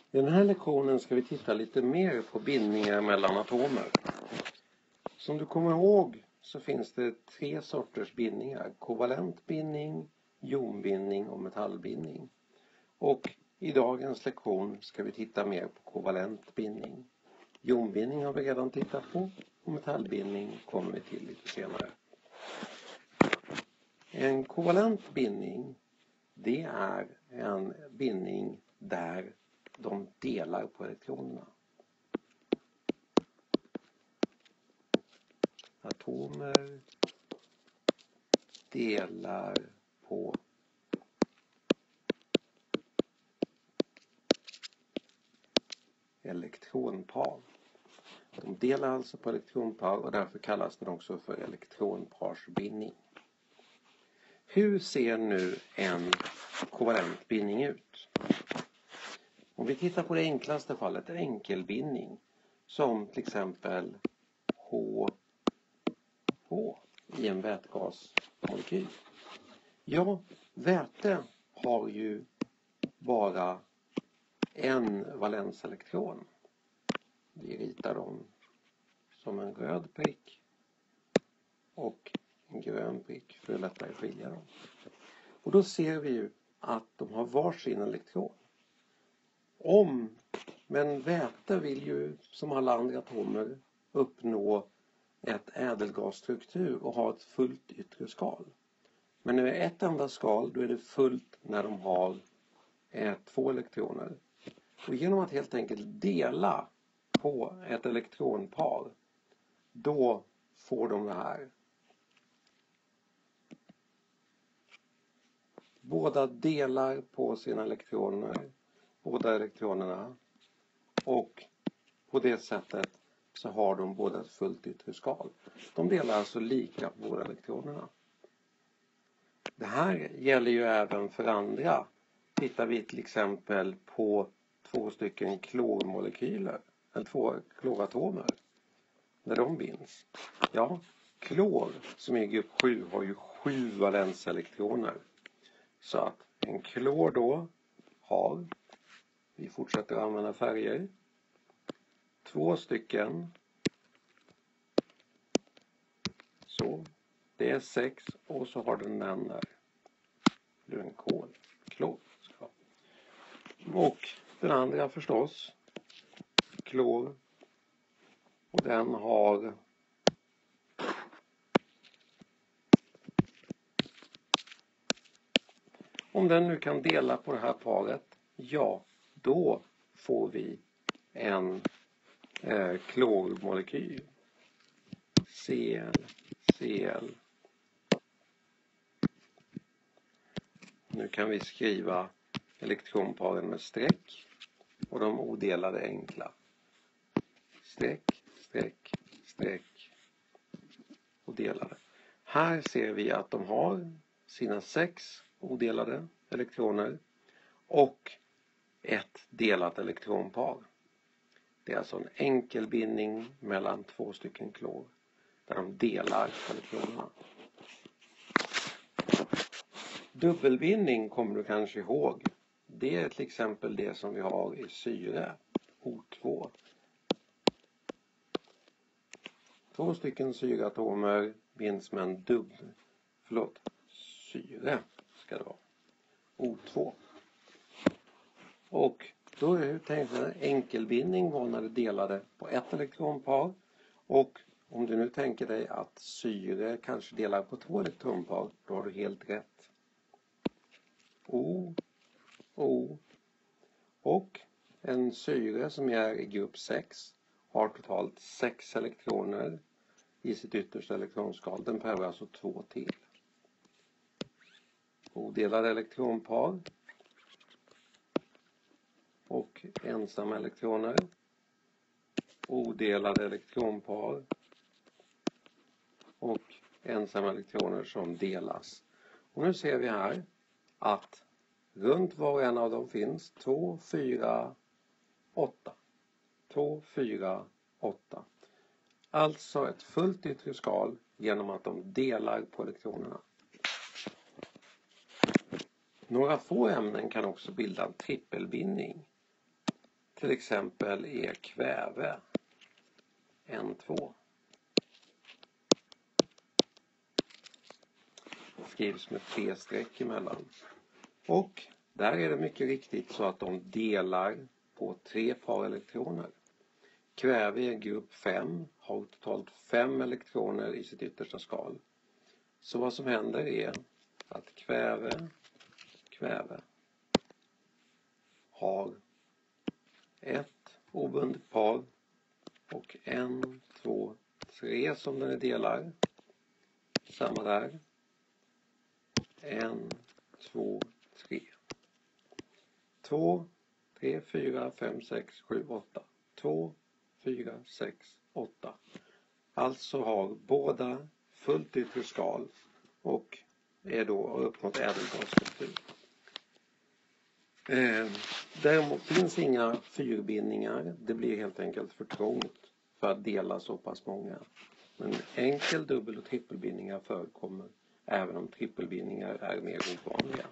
I den här lektionen ska vi titta lite mer på bindningar mellan atomer. Som du kommer ihåg så finns det 3 sorters bindningar. Kovalent bindning, jonbindning och metallbindning. Och i dagens lektion ska vi titta mer på kovalent bindning. Jonbindning har vi redan tittat på och metallbindning kommer vi till lite senare. En kovalent bindning, det är en bindning där de delar på elektronerna. Atomer delar på elektronpar. De delar alltså på elektronpar och därför kallas den också för elektronparsbindning. Hur ser nu en kovalent bindning ut? Om vi tittar på det enklaste fallet, enkelbindning, som till exempel H i en vätgasmolekyl. Ja, väte har ju bara en valenselektron. Vi ritar dem som en röd prick och en grön prick för att lättare skilja dem. Och då ser vi ju att de har varsin elektron. Men väte vill ju som alla andra atomer uppnå ett ädelgasstruktur och ha ett fullt yttre skal. Men när det är ett enda skal, då är det fullt när de har 2 elektroner. Och genom att helt enkelt dela på ett elektronpar, då får de det här. Båda delar på sina elektroner, båda elektronerna, och på det sättet så har de båda ett fullt yttre skal. De delar alltså lika på båda elektronerna. Det här gäller ju även för andra. Tittar vi till exempel på 2 stycken klormolekyler, eller 2 kloratomer, när de binds. Ja, klor som är i grupp 7 har ju 7 valenselektroner. Så att en klor då har, vi fortsätter använda färger, 2 stycken. Så, det är 6 och så har den där. Det är en klor. Och den andra förstås, klor. Och den har om den nu kan dela på det här paret, ja, då får vi en klormolekyl. Cl. Nu kan vi skriva elektronparen med streck och de odelade enkla. Streck och delade. Här ser vi att de har sina 6 odelade elektroner och ett delat elektronpar. Det är alltså en enkel bindning mellan 2 stycken klor där de delar elektronerna. Dubbelbindning kommer du kanske ihåg. Det är till exempel det som vi har i syre, O2. 2 stycken syreatomer binds med en syre ska det vara. O2. Och då är det enkelbindning var när det delade på ett elektronpar. Och om du nu tänker dig att syre kanske delar på 2 elektronpar, då har du helt rätt. O. Och en syre som är i grupp 6 har totalt 6 elektroner i sitt yttersta elektronskal. Den behöver alltså 2 till. Odelade elektronpar och ensamma elektroner. Odelade elektronpar och ensamma elektroner som delas. Och nu ser vi här att runt var och en av dem finns 2, 4, 8. 2, 4, 8. Alltså ett fullt yttre skal genom att de delar på elektronerna. Några få ämnen kan också bilda en trippelbindning. till exempel är kväve N2. Det skrivs med 3 streck emellan. Och där är det mycket riktigt så att de delar på 3 par elektroner. Kväve är grupp 5, har totalt 5 elektroner i sitt yttersta skal. Så vad som händer är att kväve har ett obundet par och 1, 2, 3 som den är delar. Samma där. 1, 2, 3. 2, 3, 4, 5, 6, 7, 8. 2, 4, 6, 8. Alltså har båda fullt yttre skal och är då uppåt ädelgasstruktur. Däremot finns inga fyrbindningar. Det blir helt enkelt för trångt för att dela så pass många. Men enkel-, dubbel- och trippelbindningar förekommer, även om trippelbindningar är mer ovanliga.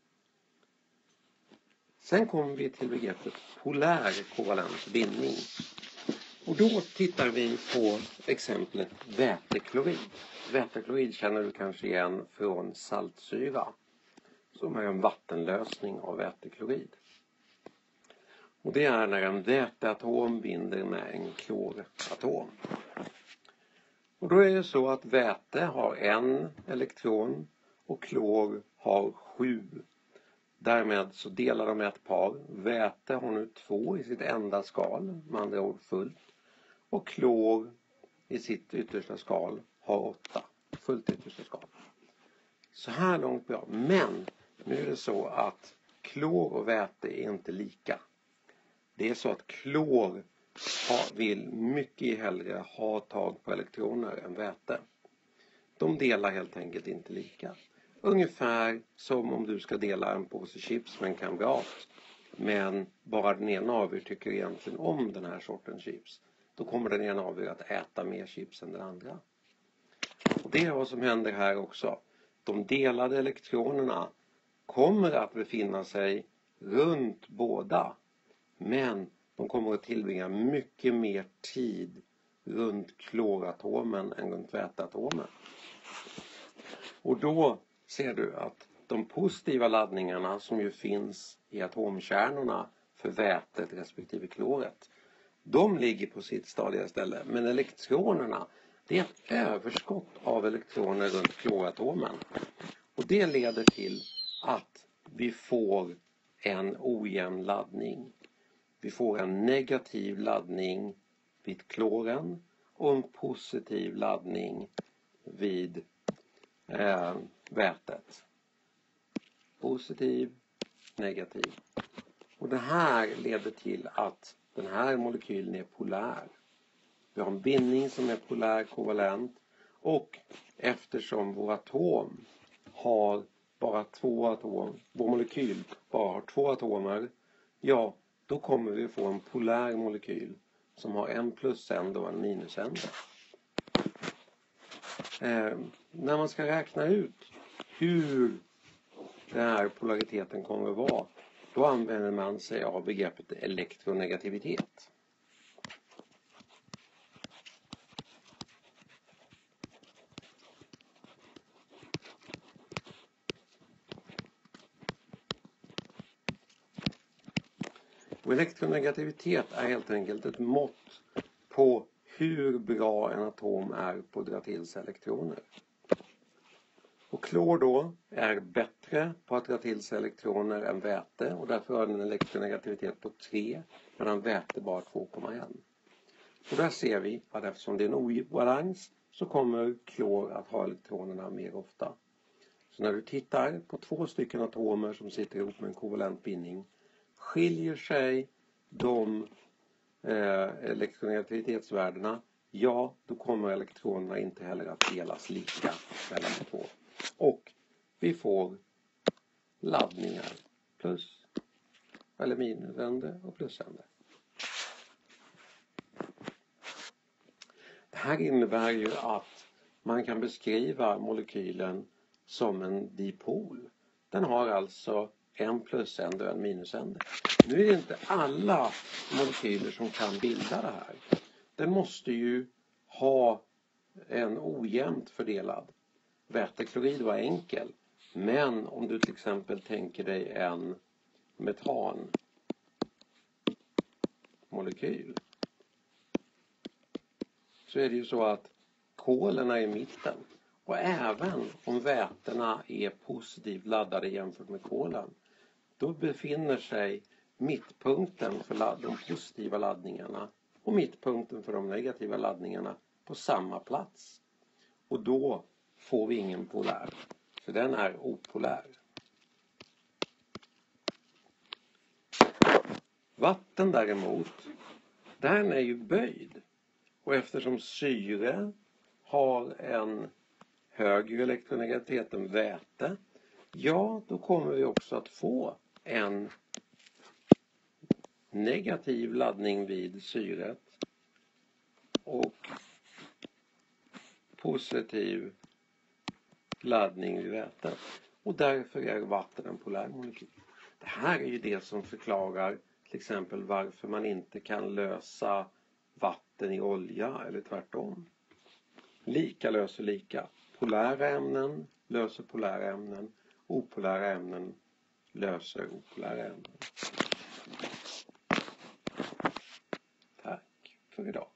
Sen kommer vi till begreppet polär kovalent bindning. Och då tittar vi på exemplet väteklorid. Väteklorid känner du kanske igen från saltsyra, som är en vattenlösning av väteklorid. Och det är när en väteatom binder med en kloratom. Och då är det så att väte har 1 elektron och klor har 7. Därmed så delar de ett par. Väte har nu 2 i sitt enda skal, med andra ord fullt. Och klor i sitt yttersta skal har 8, fullt yttersta skal. Så här långt bra. Men nu är det så att klor och väte är inte lika. Det är så att klor vill mycket hellre ha tag på elektroner än väte. De delar helt enkelt inte lika. Ungefär som om du ska dela en påse chips med en kamrat. Men bara den ena av er tycker egentligen om den här sortens chips. Då kommer den ena av er att äta mer chips än den andra. Och det är vad som händer här också. De delade elektronerna kommer att befinna sig runt båda. Men de kommer att tillbringa mycket mer tid runt kloratomen än runt väteatomen. Och då ser du att de positiva laddningarna som ju finns i atomkärnorna för vätet respektive kloret, de ligger på sitt stadiga ställe. Men elektronerna, det är ett överskott av elektroner runt kloratomen. Och det leder till att vi får en ojämn laddning. Vi får en negativ laddning vid kloren och en positiv laddning vid vätet. Positiv, negativ. Och det här leder till att den här molekylen är polär. Vi har en bindning som är polär kovalent. Och eftersom vår atom har bara 2 atomer, vår molekyl bara har 2 atomer, ja, då kommer vi få en polär molekyl som har en plusände och en minusände. När man ska räkna ut hur den här polariteten kommer att vara, då använder man sig av begreppet elektronegativitet. Och elektronegativitet är helt enkelt ett mått på hur bra en atom är på att dra till sig elektroner. Och klor då är bättre på att dra till sig elektroner än väte, och därför har den en elektronegativitet på 3 medan väte bara 2,1. Och där ser vi att eftersom det är en obalans så kommer klor att ha elektronerna mer ofta. Så när du tittar på 2 stycken atomer som sitter ihop med en kovalent bindning, skiljer sig de elektronegativitetsvärdena, ja, då kommer elektronerna inte heller att delas lika mellan de 2. Och vi får laddningar plus eller minusände och plusände. Det här innebär ju att man kan beskriva molekylen som en dipol. Den har alltså en plusände och en minusände. Nu är det inte alla molekyler som kan bilda det här. Den måste ju ha en ojämnt fördelad. Väteklorid var enkel. Men om du till exempel tänker dig en metanmolekyl, så är det ju så att kolerna är i mitten. Och även om vätena är positivt laddade jämfört med kolen, då befinner sig mittpunkten för de positiva laddningarna och mittpunkten för de negativa laddningarna på samma plats. Och då får vi ingen polär, för den är opolär. Vatten däremot, den är ju böjd. Och eftersom syre har en högre elektronegativitet än väte, ja, då kommer vi också att få en negativ laddning vid syret och positiv laddning vid vätet. Och därför är vatten en polär molekyl. Det här är ju det som förklarar till exempel varför man inte kan lösa vatten i olja eller tvärtom. Lika löser lika. Polära ämnen löser polära ämnen. Opolära ämnen löser opolära ämnen. Tack för idag.